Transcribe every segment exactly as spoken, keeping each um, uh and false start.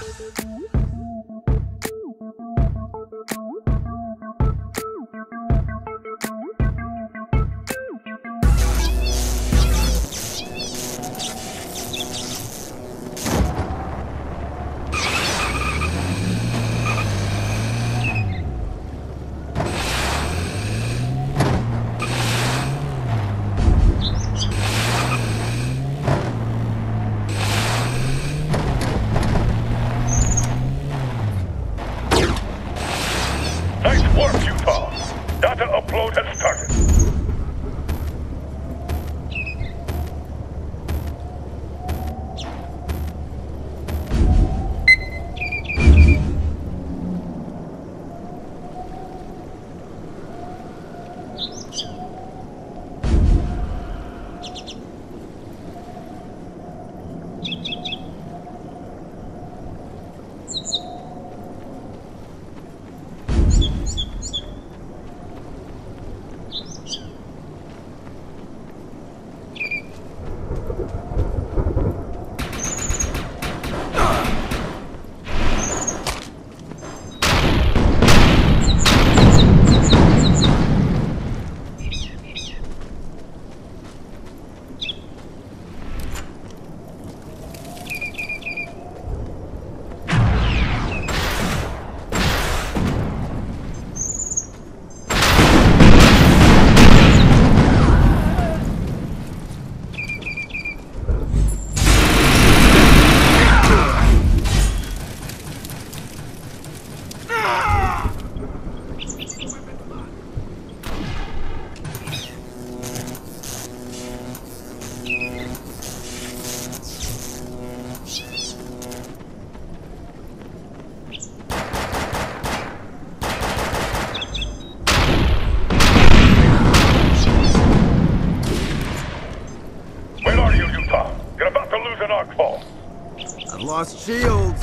I've lost shields.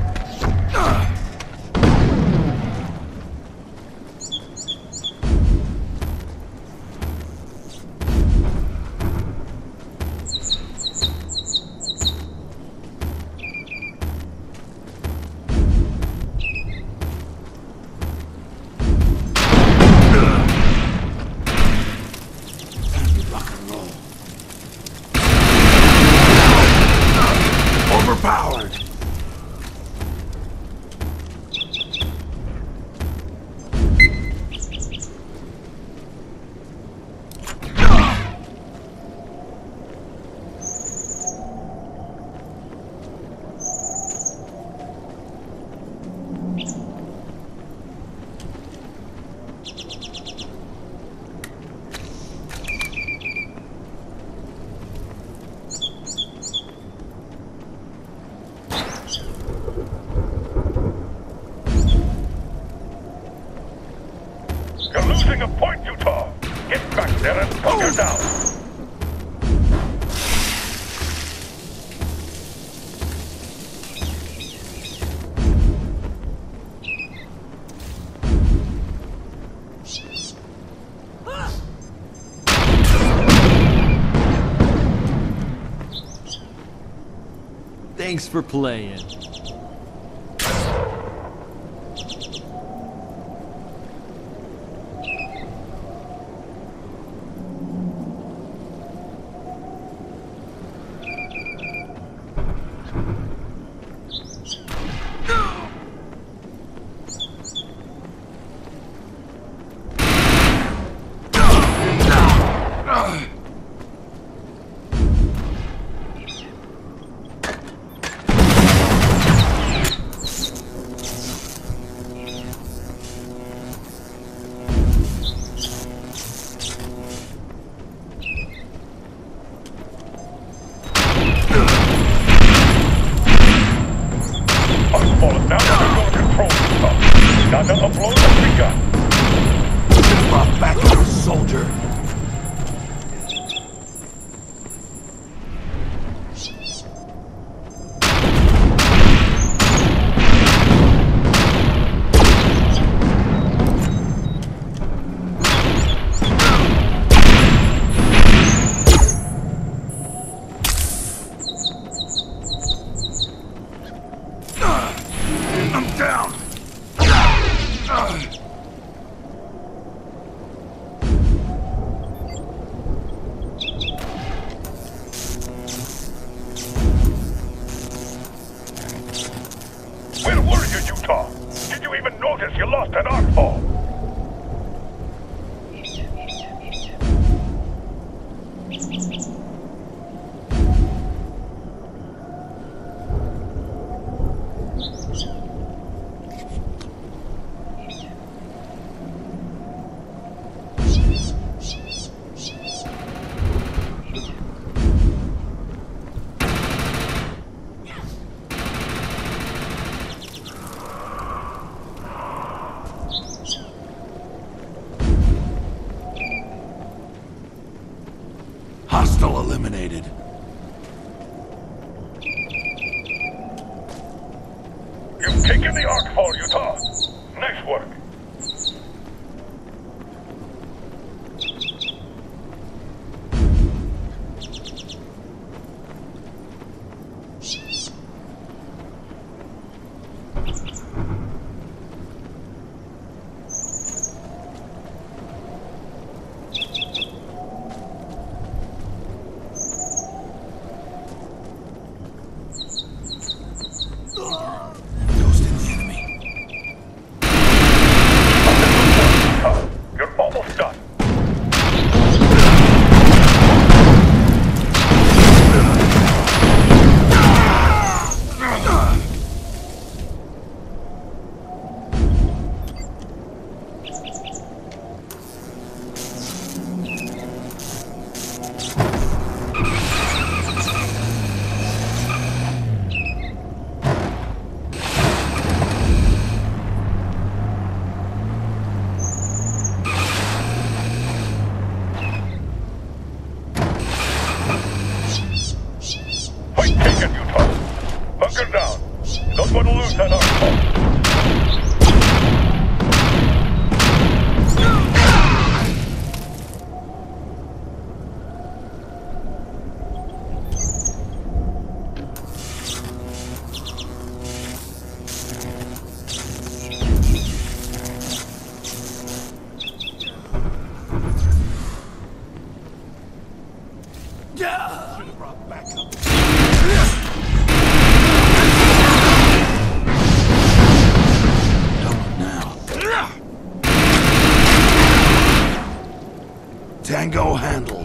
Overpowered. You're losing a point, Utah. Get back there and hunker down. Thanks for playing. Now to upload the gun. Just brought back your soldier. Ugh. I'm down! Where were you, Utah? Did you even notice you lost an arc ball? Hostile eliminated. You've taken the arc ball, Utah. Nice work. Ghosted the enemy. You're almost done. Point taken, Utah. Hunker down. Don't want to lose that arc ball. Yeah! Should've brought backup. Tango handled.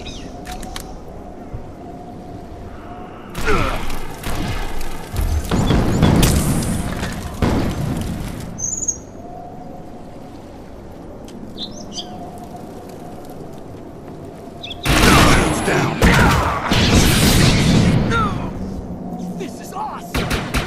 Hands down. This is awesome!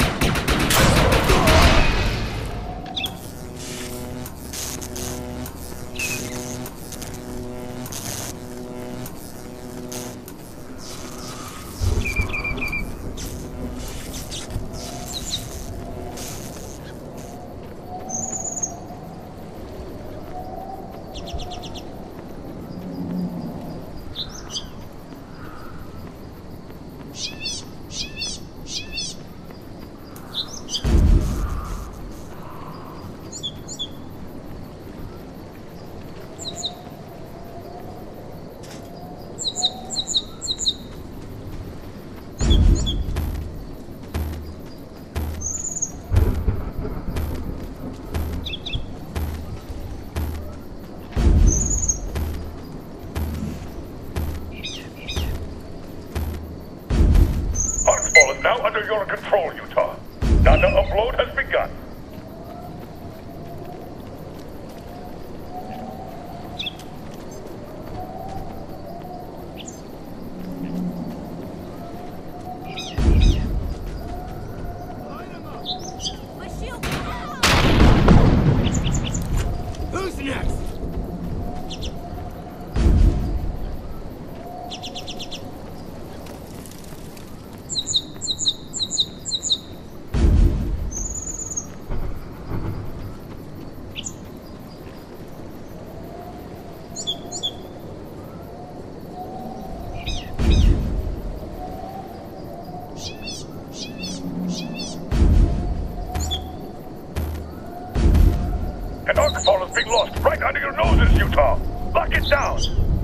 Arc ball is now under your control, Utah. Data upload has begun. My shield! Who's next? under your noses, Utah! Lock it down!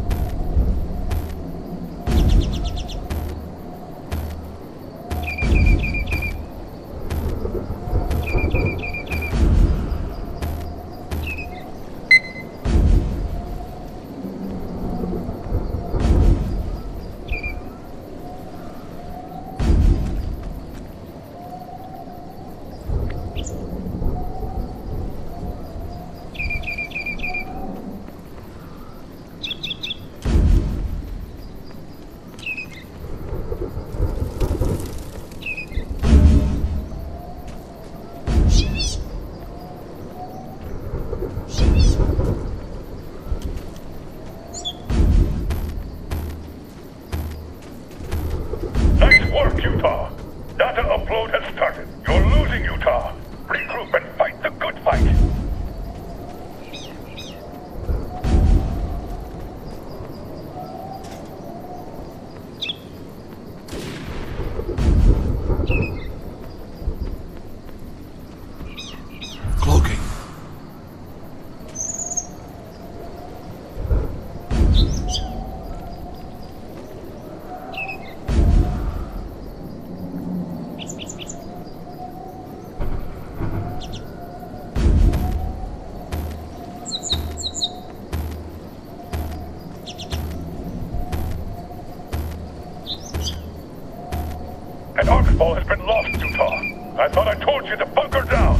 Nice work, Utah. Data upload has started. You're losing, Utah. Regroup and fight the good fight. Cloaking. An arc ball has been lost, Utah. I thought I told you to bunker down.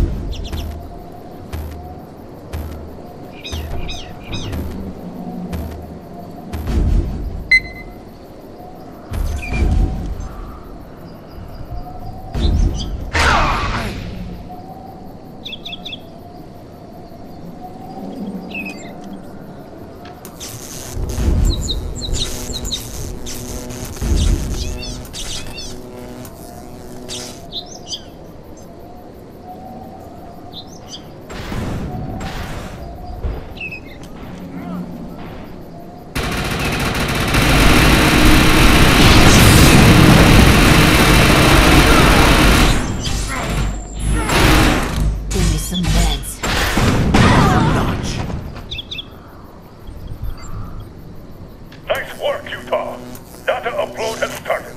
Some meds. Notch. Nice work, Utah. Data upload has started.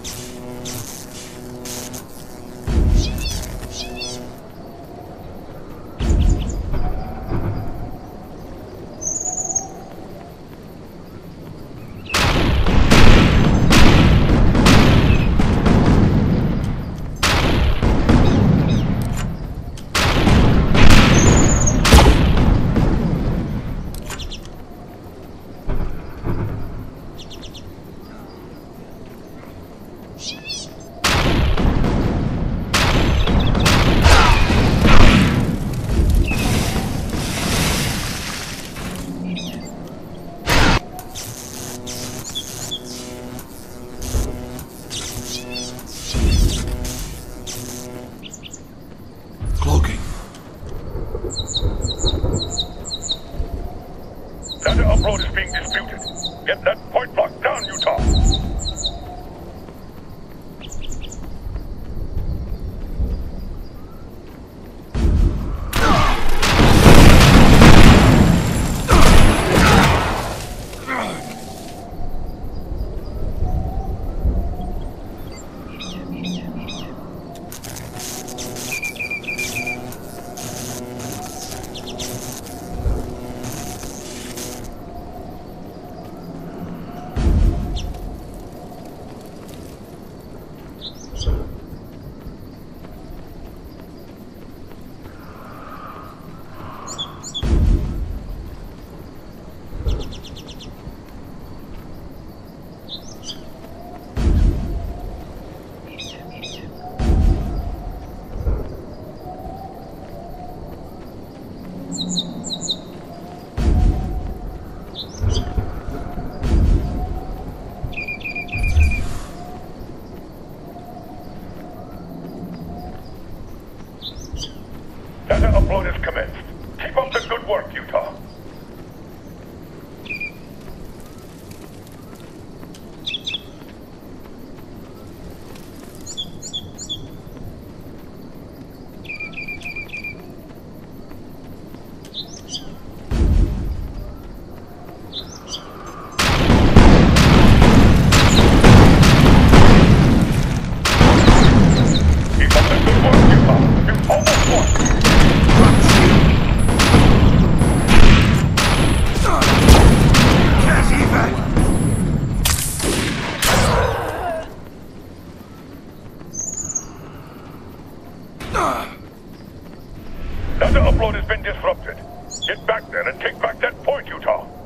Cloaking. Data upload is being disputed. Get that point block down, Utah. Data upload is commenced. Keep up the good work, Utah. Data upload has been disrupted. Get back there and take back that point, Utah.